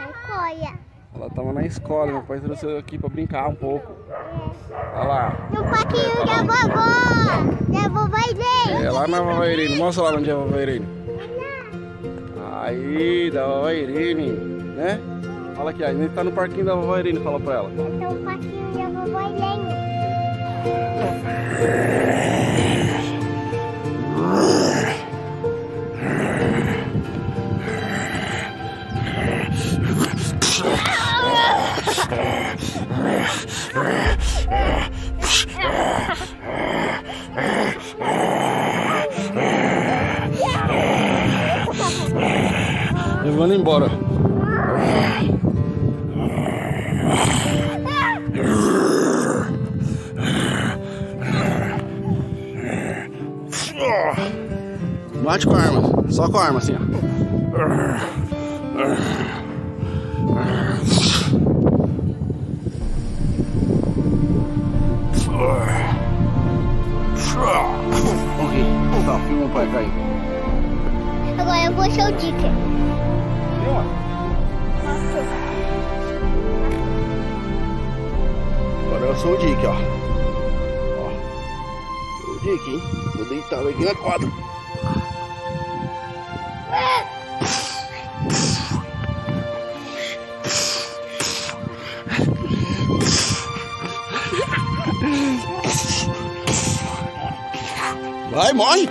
escola. Ela tava na escola, meu pai trouxe ela aqui pra brincar um pouco. Olha lá. No parquinho da vovó. Da vovó Irene. É lá na vovó Irene. Mostra lá onde é a vovó Irene. Aí, da vovó Irene, né? Fala aqui, a gente tá no parquinho da vovó Irene, fala pra ela. Tá no parquinho da vovó Irene. Levando embora. Bate com a arma, só com a arma assim, ó. Ok, tá, filma o pai cair. Agora eu vou ser o Dicker. Filma. Agora eu sou o Dick, ó. O Dick, hein? Tô deitado aqui na quadra. Vai, morre!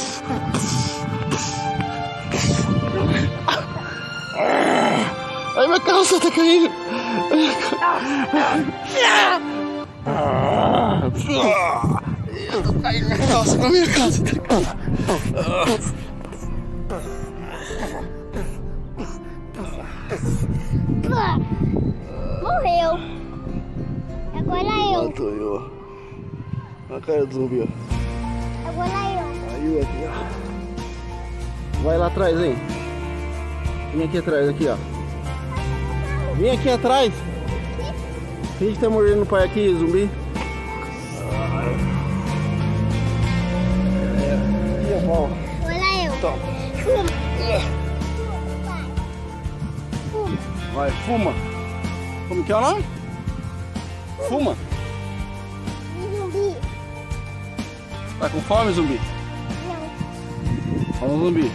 Ai, minha calça tá caindo! Eu tô caindo minha calça, com a minha calça tá caindo. Morreu. Agora eu. Matou eu. Olha a cara do zumbi, ó. Agora eu. Aí, aqui, ó. Vai lá atrás, hein? Vem aqui atrás, aqui, ó. Vem aqui atrás. Quem tá mordendo o pai aqui, zumbi? Aqui, ó. Agora eu. Toma. Fuma. Vai, fuma. Como que é o nome? Fuma. Zumbi. Tá com fome, zumbi? Não. Vamos, zumbi.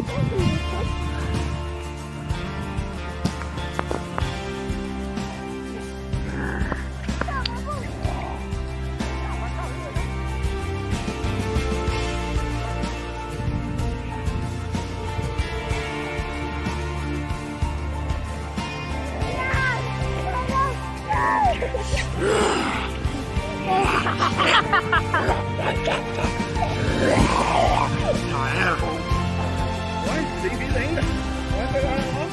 Vai, tem vida ainda. Vai pegar ela.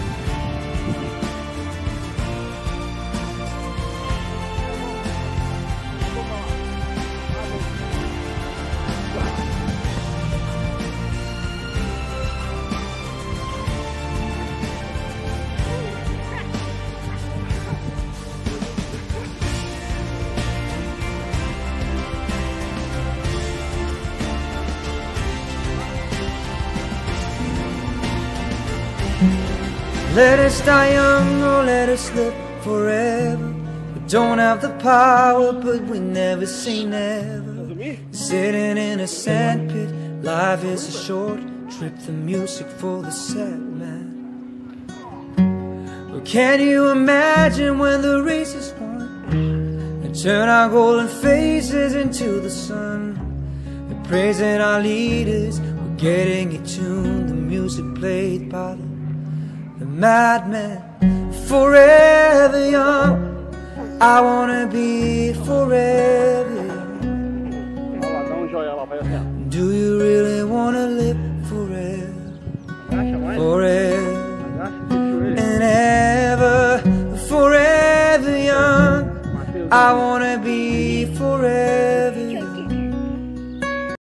Let us die young or let us live forever. We don't have the power, but we never say never. Sitting in a sandpit, life is a short trip. The music for the sad man. Well, can you imagine when the race is won and turn our golden faces into the sun? And praising our leaders, we're getting it tuned. The music played by the madman. Forever young, I wanna be forever young. Olha lá, dá um joia lá, vai assim, ó. Do you really wanna live forever? Agacha mais. Forever Agacha, puxa ele. and ever. Forever young, I wanna be forever